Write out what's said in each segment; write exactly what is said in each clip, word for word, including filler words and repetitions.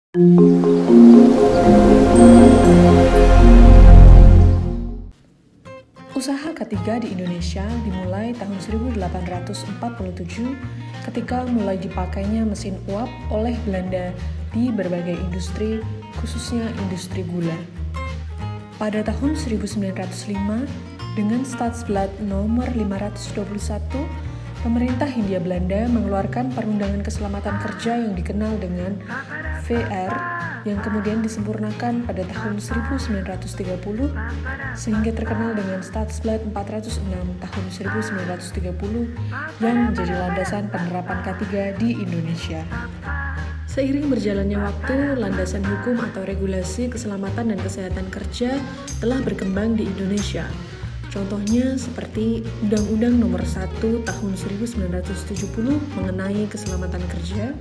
Usaha ketiga di Indonesia dimulai tahun seribu delapan ratus empat puluh tujuh ketika mulai dipakainya mesin uap oleh Belanda di berbagai industri, khususnya industri gula. Pada tahun seribu sembilan ratus lima, dengan Stadsblad nomor lima ratus dua puluh satu, pemerintah Hindia Belanda mengeluarkan Perundangan Keselamatan Kerja yang dikenal dengan V R, yang kemudian disempurnakan pada tahun seribu sembilan ratus tiga puluh sehingga terkenal dengan Stadsblad empat ratus enam tahun seribu sembilan ratus tiga puluh yang menjadi landasan penerapan K tiga di Indonesia. Seiring berjalannya waktu, landasan hukum atau regulasi keselamatan dan kesehatan kerja telah berkembang di Indonesia. Contohnya seperti Undang-Undang Nomor satu Tahun seribu sembilan ratus tujuh puluh mengenai keselamatan kerja,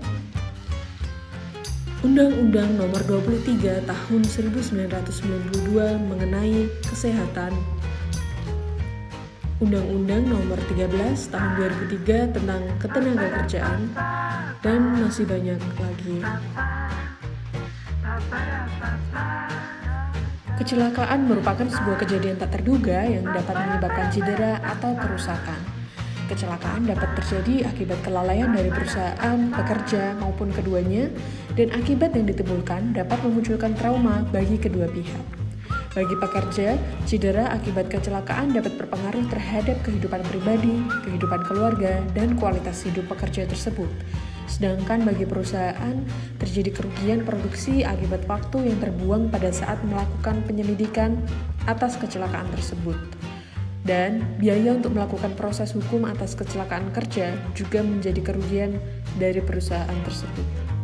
Undang-Undang Nomor dua puluh tiga Tahun seribu sembilan ratus sembilan puluh dua mengenai kesehatan, Undang-Undang Nomor tiga belas Tahun dua ribu tiga tentang ketenagakerjaan, dan masih banyak lagi. Kecelakaan merupakan sebuah kejadian tak terduga yang dapat menyebabkan cedera atau kerusakan. Kecelakaan dapat terjadi akibat kelalaian dari perusahaan, pekerja, maupun keduanya, dan akibat yang ditimbulkan dapat memunculkan trauma bagi kedua pihak. Bagi pekerja, cedera akibat kecelakaan dapat berpengaruh terhadap kehidupan pribadi, kehidupan keluarga, dan kualitas hidup pekerja tersebut. Sedangkan bagi perusahaan, terjadi kerugian produksi akibat waktu yang terbuang pada saat melakukan penyelidikan atas kecelakaan tersebut. Dan biaya untuk melakukan proses hukum atas kecelakaan kerja juga menjadi kerugian dari perusahaan tersebut.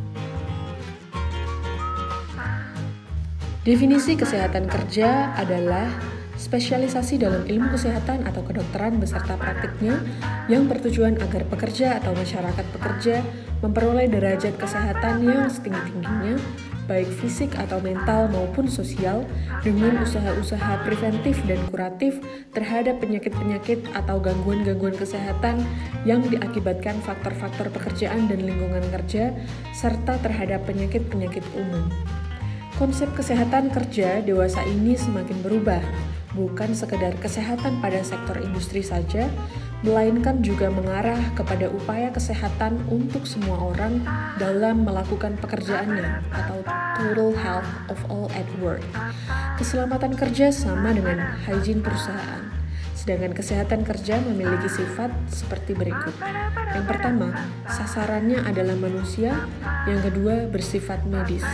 Definisi kesehatan kerja adalah spesialisasi dalam ilmu kesehatan atau kedokteran beserta praktiknya yang bertujuan agar pekerja atau masyarakat pekerja memperoleh derajat kesehatan yang setinggi-tingginya, baik fisik atau mental maupun sosial, dengan usaha-usaha preventif dan kuratif terhadap penyakit-penyakit atau gangguan-gangguan kesehatan yang diakibatkan faktor-faktor pekerjaan dan lingkungan kerja, serta terhadap penyakit-penyakit umum. Konsep kesehatan kerja dewasa ini semakin berubah, bukan sekedar kesehatan pada sektor industri saja, melainkan juga mengarah kepada upaya kesehatan untuk semua orang dalam melakukan pekerjaannya atau total health of all at work. Keselamatan kerja sama dengan hygiene perusahaan, sedangkan kesehatan kerja memiliki sifat seperti berikut. Yang pertama, sasarannya adalah manusia, yang kedua bersifat medis.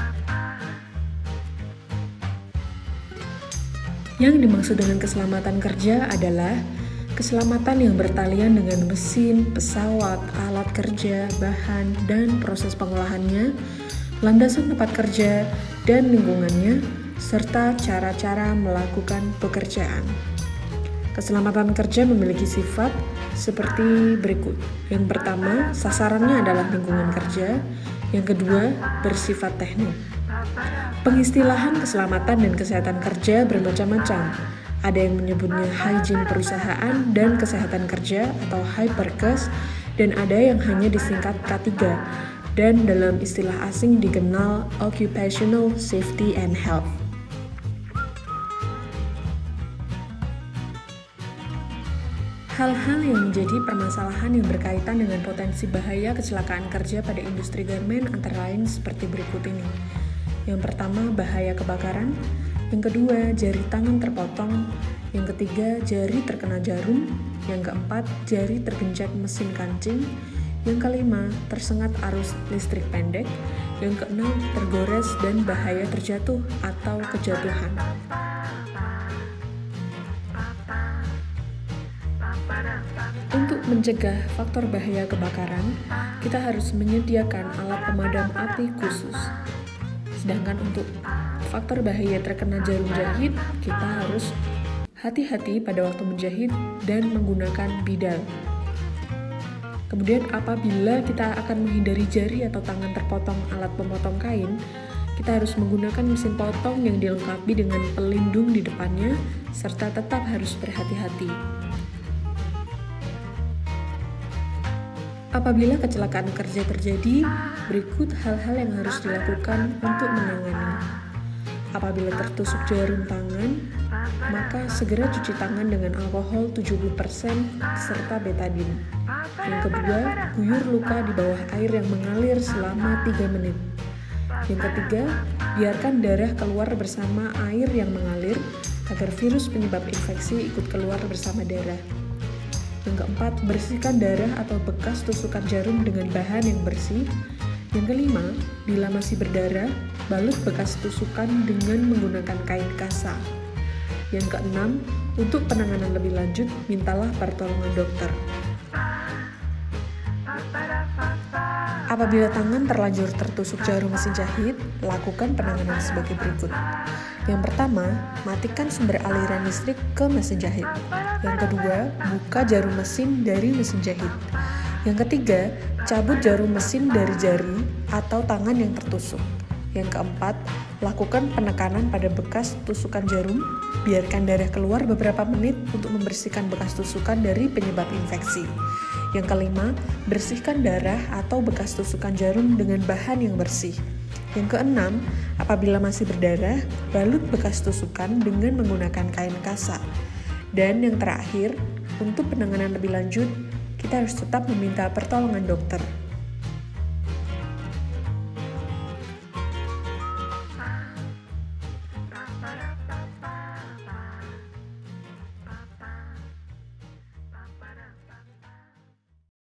Yang dimaksud dengan keselamatan kerja adalah keselamatan yang bertalian dengan mesin, pesawat, alat kerja, bahan, dan proses pengolahannya, landasan tempat kerja, dan lingkungannya, serta cara-cara melakukan pekerjaan. Keselamatan kerja memiliki sifat seperti berikut. Yang pertama, sasarannya adalah lingkungan kerja. Yang kedua, bersifat teknik. Pengistilahan keselamatan dan kesehatan kerja bermacam-macam. Ada yang menyebutnya hygiene perusahaan dan kesehatan kerja atau Hyperkes, dan ada yang hanya disingkat K tiga, dan dalam istilah asing dikenal Occupational Safety and Health. Hal-hal yang menjadi permasalahan yang berkaitan dengan potensi bahaya kecelakaan kerja pada industri garmen antara lain seperti berikut ini. Yang pertama, bahaya kebakaran. Yang kedua, jari tangan terpotong. Yang ketiga, jari terkena jarum. Yang keempat, jari tergencet mesin kancing. Yang kelima, tersengat arus listrik pendek. Yang keenam, tergores dan bahaya terjatuh atau kejatuhan. Untuk mencegah faktor bahaya kebakaran, kita harus menyediakan alat pemadam api khusus. Sedangkan untuk faktor bahaya terkena jarum jahit, kita harus hati-hati pada waktu menjahit dan menggunakan bidal. Kemudian apabila kita akan menghindari jari atau tangan terpotong alat pemotong kain, kita harus menggunakan mesin potong yang dilengkapi dengan pelindung di depannya, serta tetap harus berhati-hati. Apabila kecelakaan kerja terjadi, berikut hal-hal yang harus dilakukan untuk menangani. Apabila tertusuk jarum tangan, maka segera cuci tangan dengan alkohol tujuh puluh persen serta betadine. Yang kedua, guyur luka di bawah air yang mengalir selama tiga menit. Yang ketiga, biarkan darah keluar bersama air yang mengalir agar virus penyebab infeksi ikut keluar bersama darah. Yang keempat, bersihkan darah atau bekas tusukan jarum dengan bahan yang bersih. Yang kelima, bila masih berdarah, balut bekas tusukan dengan menggunakan kain kasa. Yang keenam, untuk penanganan lebih lanjut, mintalah pertolongan dokter. Apabila tangan terlanjur tertusuk jarum mesin jahit, lakukan penanganan sebagai berikut. Yang pertama, matikan sumber aliran listrik ke mesin jahit. Yang kedua, buka jarum mesin dari mesin jahit. Yang ketiga, cabut jarum mesin dari jari atau tangan yang tertusuk. Yang keempat, lakukan penekanan pada bekas tusukan jarum, biarkan darah keluar beberapa menit untuk membersihkan bekas tusukan dari penyebab infeksi. Yang kelima, bersihkan darah atau bekas tusukan jarum dengan bahan yang bersih. Yang keenam, apabila masih berdarah, balut bekas tusukan dengan menggunakan kain kasa. Dan yang terakhir, untuk penanganan lebih lanjut, kita harus tetap meminta pertolongan dokter.